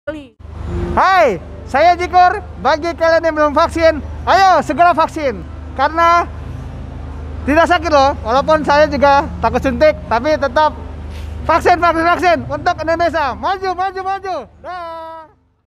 Hai, saya Jikur. Bagi kalian yang belum vaksin, ayo segera vaksin. Karena tidak sakit loh. Walaupun saya juga takut suntik, tapi tetap vaksin untuk Indonesia. Maju. Dah.